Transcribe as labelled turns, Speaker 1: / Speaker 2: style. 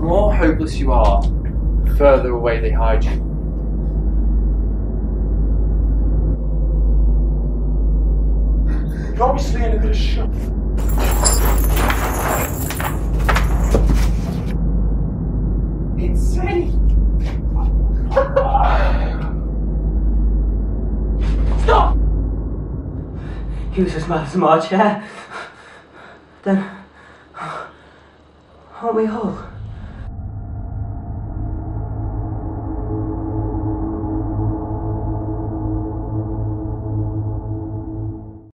Speaker 1: more hopeless you are, the further away they hide you.
Speaker 2: You're obviously in a bit of shock. It's safe. Stop!
Speaker 3: He was as mad as March, yeah? Then, aren't we all?